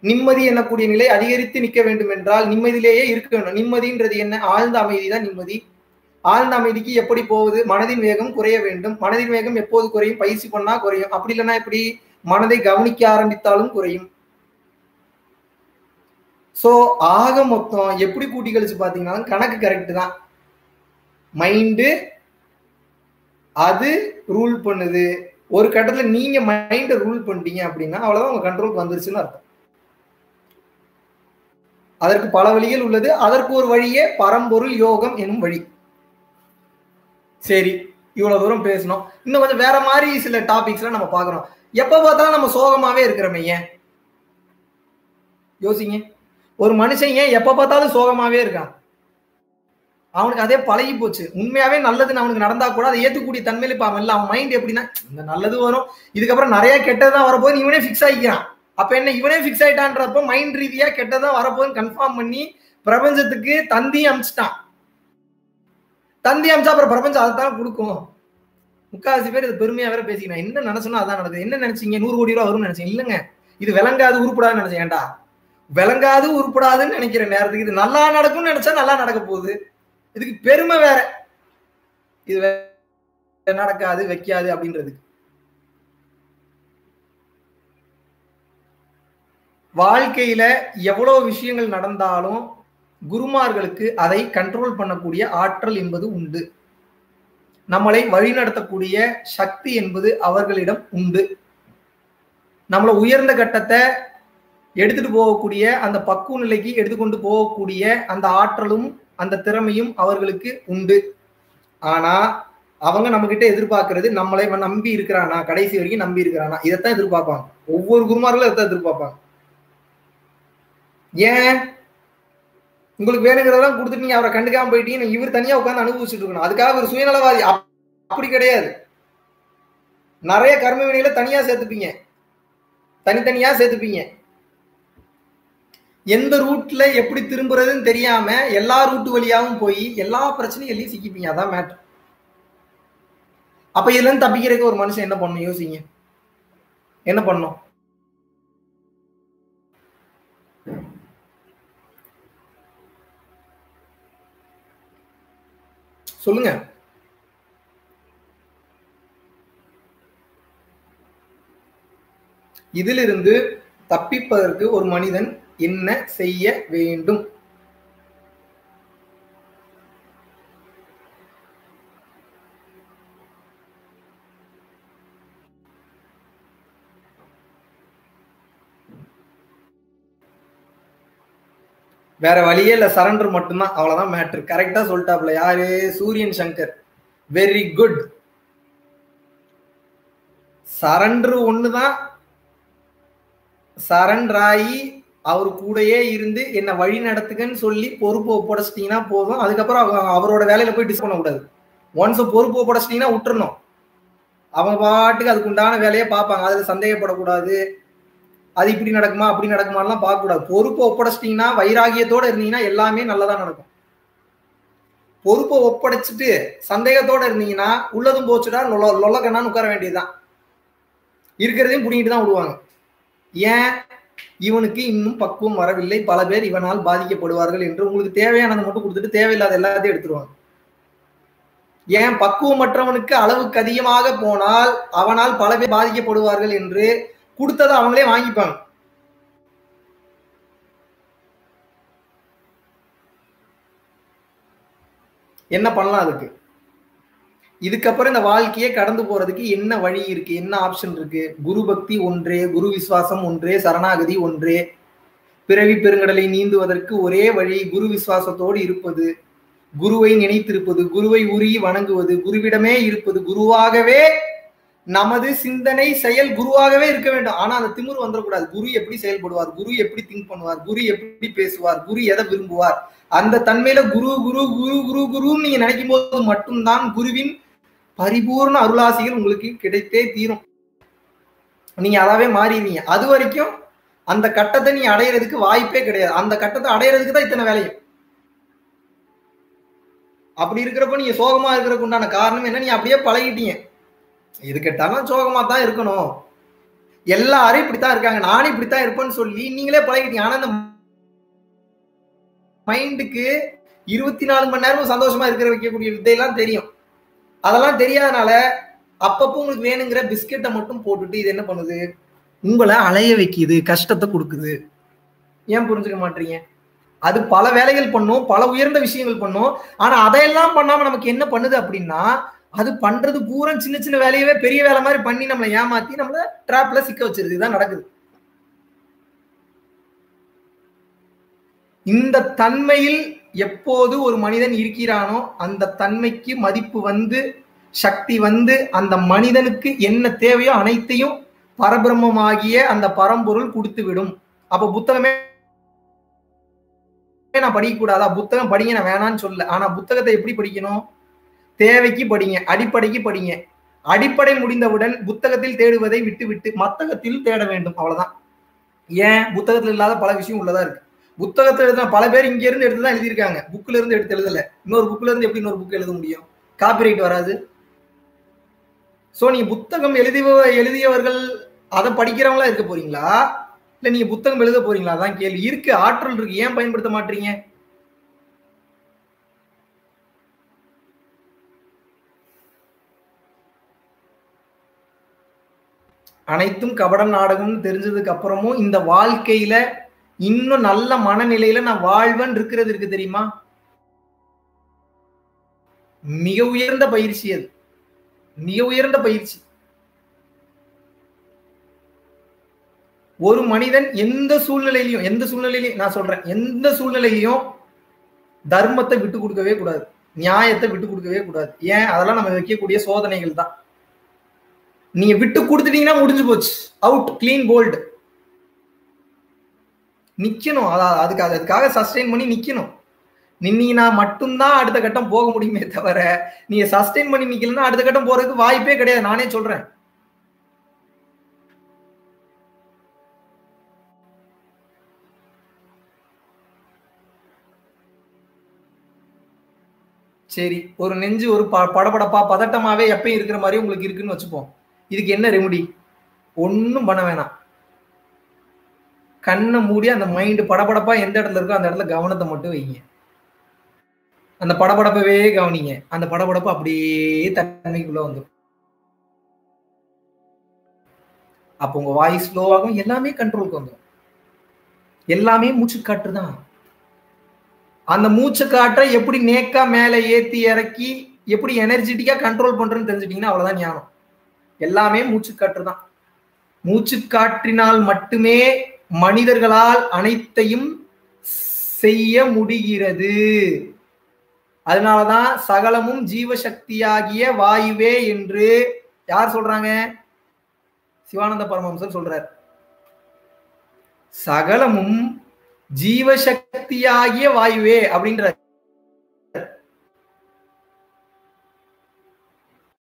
நிம்மதி என்னக்கூடிய நிலை அதிகரித்து நிற்க வேண்டும் என்றால் நிம்மதியிலேயே இருக்க வேண்டும். நிம்மதின்றது என்ன? ஆழ்ந்த அமைதி தான் நிம்மதி. ஆழ்ந்த அமைதிக்கு எப்படி போகுது? மனதின் வேகம் குறைய வேண்டும். மனதின் வேகம் எப்போது குறையும்? பயிற்சி பண்ணா குறையும். அப்படி இல்லைன்னா எப்படி? மனதை கவனிக்க ஆரம்பித்தாலும் குறையும். சோ ஆக மொத்தம் எப்படி கூட்டி கழிச்சு பாத்தீங்கன்னா கணக்கு கரெக்ட் தான். மைண்டு அது ரூல் பண்ணுது. ஒரு கட்டத்துல நீங்க மைண்டை ரூல் பண்ணிட்டீங்க அப்படின்னா அவ்வளவுதான் உங்க கண்ட்ரோலுக்கு வந்துருச்சுன்னு அர்த்தம். அதற்கு பல வழிகள் உள்ளது. அதற்கு ஒரு வழியே பரம்பொருள் யோகம் எனும் வழி. சரி, இவ்வளவு தூரம் பேசணும். இன்னும் கொஞ்சம் வேற மாதிரி சில டாபிக்ஸ்லாம் நம்ம பாக்குறோம். எப்ப பார்த்தாலும் நம்ம சோகமாவே இருக்கிறோமே ஏன்? யோசிங்க. ஒரு மனுஷன் ஏன் எப்ப பார்த்தாலும் சோகமாவே இருக்கான்? அவனுக்கு அதே பழகி போச்சு. உண்மையாவே நல்லதுன்னு அவனுக்கு நடந்தா கூட அதை ஏத்துக்கூடிய தன்மையில இப்ப அவன் அவன் மைண்ட் எப்படின்னா இந்த நல்லது வரும், இதுக்கப்புறம் நிறைய கெட்டதான் வரப்போது இவனே பிக்ஸ் ஆகிக்கிறான். அப்ப என்ன, இவனே பிக்ஸ் ஆயிட்டான்றப்போ மைண்ட் ரீதியா கெட்டதான் வரப்போகுதுன்னு கன்ஃபார்ம் பண்ணி பிரபஞ்சத்துக்கு தந்தி அமிச்சிட்டான். தந்தி அமிச்சா அப்புறம் பிரபஞ்சம் அதைத்தான் கொடுக்கும். முக்காவாசி பேர் இது பெருமையா வேற பேசிக்கணும். என்ன நினைச்சோன்னா அதான் நடக்குது. என்ன நினைச்சீங்க? 100 கோடி ரூபா வரும்னு நினைச்சேன். இல்லைங்க, இது விளங்காது உருப்படாதுன்னு நினைச்சேன். ஏன்டா விளங்காது உருப்படாதுன்னு நினைக்கிற நேரத்துக்கு இது நல்லா நடக்கும்னு நினைச்சா நல்லா நடக்க போகுது. இதுக்கு பெருமை வேற. இது நடக்காது வைக்காது அப்படின்றதுக்கு. வாழ்க்கையில எவ்வளவு விஷயங்கள் நடந்தாலும் குருமார்களுக்கு அதை கண்ட்ரோல் பண்ணக்கூடிய ஆற்றல் என்பது உண்டு. நம்மளை வழிநடத்தக்கூடிய சக்தி என்பது அவர்களிடம் உண்டு. நம்மளை உயர்ந்த கட்டத்தை எடுத்துட்டு போகக்கூடிய அந்த பக்குவ நிலைக்கு எடுத்துக்கொண்டு போகக்கூடிய அந்த ஆற்றலும் அந்த திறமையும் அவர்களுக்கு உண்டு. ஆனா அவங்க நம்ம கிட்ட எதிர்பார்க்கறது நம்மளை நம்பி இருக்கிறானா, கடைசி வரைக்கும் நம்பி இருக்கிறானா, இதைத்தான் எதிர்பார்ப்பாங்க. ஒவ்வொரு குருமார்களும் இதைத்தான் எதிர்பார்ப்பாங்க. ஏன்? உங்களுக்கு வேணுங்கிறதெல்லாம் கொடுத்துட்டு நீங்க அவரை கண்டுக்காம போயிட்டீங்க, இவர் தனியா உட்காந்து அனுபவிச்சுட்டு இருக்கணும். அதுக்காக ஒரு சுயநலவாதி அப்படி கிடையாது. நிறைய கர்ம வினைகளை தனியா சேர்த்துப்பீங்க, தனித்தனியா சேர்த்துப்பீங்க. எந்த ரூட்ல எப்படி திரும்புறதுன்னு தெரியாம எல்லா ரூட்டு வழியாவும் போய் எல்லா பிரச்சனையும் சிக்கிப்பீங்க. அதான் மேட்டர். அப்ப இதுல இருந்து தப்பிக்கிறதுக்கு ஒரு மனுஷன் என்ன பண்ணணும்? யோசிங்க. என்ன பண்ணும்? சொல்லுங்க. இதிலிருந்து தப்பிப்பதற்கு ஒரு மனிதன் என்ன செய்ய வேண்டும்? வேற வழியே இல்ல, சரண்டர் மட்டும்தான். அவ்வளவுதான் மேட்ரு. கரெக்டா சொல்லிட்டாப்ல. யாரு? Suriyan Shankar. Very good. Surrender ஒண்ணுதான். சரண்டர் ஆகி அவரு கூடயே இருந்து என்ன வழி நடத்துக்கன்னு சொல்லி பொறுப்பு ஒப்படைச்சிட்டீங்கன்னா போதும். அதுக்கப்புறம் அவரோட வேலையில போய் டிஸ் பண்ணக்கூடாது. ஒன்ஸ் பொறுப்பு ஒப்படைச்சிட்டீங்கன்னா விட்டுறணும். அவங்க பாட்டுக்கு அதுக்கு உண்டான வேலையை பார்ப்பாங்க. அதுல சந்தேகப்படக்கூடாது. அது இப்படி நடக்குமா அப்படி நடக்குமாலாம் பார்க்கக்கூடாது. பொறுப்பை ஒப்படைச்சிட்டீங்கன்னா வைராகியத்தோட இருந்தீங்கன்னா எல்லாமே நல்லதா நடக்கும். பொறுப்பை ஒப்படைச்சிட்டு சந்தேகத்தோட இருந்தீங்கன்னா உள்ளதும் போச்சுடா லொல்லக்கண்ணான்னு உட்கார வேண்டியதுதான். இருக்கிறதையும் புடிங்கிட்டு தான் விடுவாங்க. ஏன்? இவனுக்கு இன்னும் பக்குவம் வரவில்லை, பல பேர் இவனால் பாதிக்கப்படுவார்கள் என்று உங்களுக்கு தேவையானதை மட்டும் கொடுத்துட்டு தேவையில்லாத எல்லாத்தையும் எடுத்துருவாங்க. ஏன்? பக்குவமற்றவனுக்கு அளவுக்கு அதிகமாக போனால் அவனால் பல பேர் பாதிக்கப்படுவார்கள் என்று கொடுத்ததை அவங்களே வாங்கிப்பாங்க. என்ன பண்ணலாம் அதுக்கு? இதுக்கப்புறம் இந்த வாழ்க்கையை கடந்து போறதுக்கு என்ன வழி இருக்கு? என்ன ஆப்ஷன் இருக்கு? குரு பக்தி ஒன்றே, குரு விசுவாசம் ஒன்றே, சரணாகதி ஒன்றே. பிறவி பெருங்கடலை நீந்துவதற்கு ஒரே வழி குரு விசுவாசத்தோடு இருப்பது, குருவை நினைத்திருப்பது, குருவை உருகி வணங்குவது, குருவிடமே இருப்பது. குருவாகவே நமது சிந்தனை செயல் குருவாகவே இருக்க வேண்டும். ஆனா அந்த திமிரு வந்துடக்கூடாது. குரு எப்படி செயல்படுவார், குரு எப்படி திங்க் பண்ணுவார், குரு எப்படி பேசுவார், குரு எதை விரும்புவார், அந்த தன்மையில குரு குரு குரு குரு குருன்னு நீங்க நினைக்கும் போது மட்டும்தான் குருவின் பரிபூர்ண அருளாசிகள் உங்களுக்கு கிடைத்தே தீரும். நீங்க அதாவே மாறிடுவீங்க. அது வரைக்கும் அந்த கட்டத்தை நீ அடையிறதுக்கு வாய்ப்பே கிடையாது. அந்த கட்டத்தை அடையிறதுக்கு தான் இத்தனை வேலையும். அப்படி இருக்கிறப்ப நீங்க சோகமா இருக்கிறதுக்கு உண்டான காரணம் என்ன? நீ அப்படியே பழகிட்டீங்க. எது கேட்டாலும் சோகமா தான் இருக்கணும். எல்லாரும் இப்படித்தான் இருக்காங்க, நானும் இப்படித்தான் இருப்பேன்னு சொல்லி நீங்களே பழகிட்டீங்க. ஆனா அந்த மைண்டுக்கு 24 மணி நேரமும் சந்தோஷமா இருக்கிற வைக்கக்கூடிய வித்தையெல்லாம் தெரியும். அதெல்லாம் தெரியாதனால அப்பப்போ உங்களுக்கு வேணுங்கிற பிஸ்கெட்டை மட்டும் போட்டுட்டு இது என்ன பண்ணுது, உங்களை அலைய வைக்குது, கஷ்டத்தை கொடுக்குது. ஏன் புரிஞ்சுக்க மாட்டீங்க? அது பல வேலைகள் பண்ணும், பல உயர்ந்த விஷயங்கள் பண்ணும். ஆனா அதையெல்லாம் பண்ணாம நமக்கு என்ன பண்ணுது அப்படின்னா, அது பண்றது பூரா சின்ன சின்ன வேலையவே பெரிய வேலை மாதிரி பண்ணி நம்மளை ஏமாத்தி நம்மள டிராப்ல சிக்க வச்சிருது. இதுதான் நடக்குது. இந்த தன்மையில் எப்போது ஒரு மனிதன் இருக்கிறானோ அந்த தன்மைக்கு மதிப்பு வந்து, சக்தி வந்து, அந்த மனிதனுக்கு என்ன தேவையோ அனைத்தையும் பரபிரம்மமாகிய அந்த பரம்பொருள் கொடுத்து விடும். அப்ப புத்தகமே நான் படிக்க கூடாதா? புத்தகம் படிங்க, நான் வேணான்னு சொல்ல. ஆனா புத்தகத்தை எப்படி படிக்கணும்? தேவைக்கு படிங்க, அடிப்படைக்கு படிங்க. அடிப்படை முடிந்தவுடன் புத்தகத்தில் தேடுவதை விட்டு விட்டு மத்தகத்தில் தேட வேண்டும். அவ்வளவுதான். ஏன்? புத்தகத்தில் இல்லாத பல விஷயம் உள்ளதா இருக்கு. புத்தகத்தை எழுதின பல பேர் இங்க இருந்து எடுத்துதான் எழுதியிருக்காங்க, புக்ல இருந்து எடுத்து எழுதல. இன்னொரு புக்ல இருந்து எப்படி இன்னொரு புக் எழுத முடியும்? காப்பிரைட் வராது. சோ நீங்க புத்தகம் எழுதியவர்கள் அதை படிக்கிறவங்களா இருக்க போறீங்களா, இல்ல நீங்க புத்தகம் எழுத போறீங்களா? அதான் கேள்வி. இருக்கு, ஆற்றல் இருக்கு, ஏன் பயன்படுத்த மாட்டீங்க? அனைத்தும் கபடம் நாடகம்னு தெரிஞ்சதுக்கு அப்புறமும் இந்த வாழ்க்கையில இன்னும் நல்ல மனநிலையில நான் வாழ்வன் இருக்கிறது இருக்கு தெரியுமா? மிக உயர்ந்த பயிற்சி அது, மிக உயர்ந்த பயிற்சி. ஒரு மனிதன் எந்த சூழ்நிலையிலையும் நான் சொல்றேன், எந்த சூழ்நிலையிலையும் தர்மத்தை விட்டு கொடுக்கவே கூடாது, நியாயத்தை விட்டு கொடுக்கவே கூடாது. ஏன்? அதெல்லாம் நம்ம வைக்கக்கூடிய சோதனைகள் தான். நீங்க விட்டு கொடுத்துட்டீங்கன்னா முடிஞ்சு போச்சு, அவுட், கிளீன் போல்டு. நிக்கணும், அதுக்காக சஸ்டெயின் பண்ணி நிக்கணும். நின்னீங்கன்னா மட்டும்தான் அடுத்த கட்டம் போக முடியுமே தவிர, நீங்க சஸ்டெயின் பண்ணி நிக்கலன்னா அடுத்த கட்டம் போறதுக்கு வாய்ப்பே கிடையாது. நானே சொல்றேன். சரி, ஒரு நெஞ்சு ஒரு படபடப்பா பதட்டமாவே எப்பயும் இருக்கிற மாதிரி உங்களுக்கு இருக்குன்னு வச்சுப்போம். இதுக்கு என்ன ரெமெடி? ஒன்னும் பண்ண வேணாம். கண்ணை மூடி அந்த மைண்ட் படபடப்பா எந்த இடத்துல இருக்கோ அந்த இடத்துல கவனத்தை மட்டும் வைங்க. அந்த படபடப்பவே கவனிங்க. அந்த படபடப்பு அப்படியே தன்மைக்குள்ள வந்துடும். அப்போ உங்க வாய்ஸ் ஸ்லோ ஆகும், எல்லாமே கண்ட்ரோலுக்கு வந்துடும். எல்லாமே மூச்சு காற்று தான். அந்த மூச்சு காற்றை எப்படி நேக்கா மேல ஏத்தி இறக்கி எப்படி எனர்ஜெட்டிக்கா கண்ட்ரோல் பண்றேன்னு தெரிஞ்சுட்டீங்கன்னா அவ்வளவுதான் ஞானம். எல்லாமே மூச்சு காற்று தான். மூச்சு காற்றினால் மட்டுமே மனிதர்களால் அனைத்தையும் செய்ய முடிகிறது. அதனாலதான் சகலமும் ஜீவசக்தியாகிய வாயுவே என்று யார் சொல்றாங்க? சிவானந்த பரமஹம்சர் சொல்றார். சகலமும் ஜீவசக்தியாகிய வாயுவே அப்படின்ற